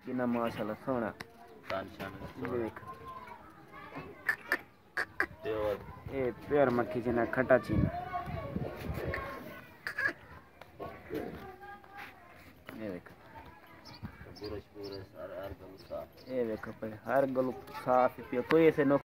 कि ना माशाल्लाह सोना देख ये प्योर मक्खी चीना खटा चीना ये देखो ये देखो भाई हर गलू साफ ही पियो कोई ऐसे